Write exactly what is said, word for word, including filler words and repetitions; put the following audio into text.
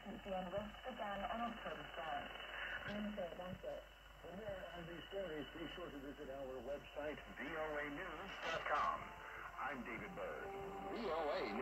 began West began on October first. Wednesday, that's it. For more on these stories, be sure to visit our website, V O A news dot com. I'm David Bird. V O A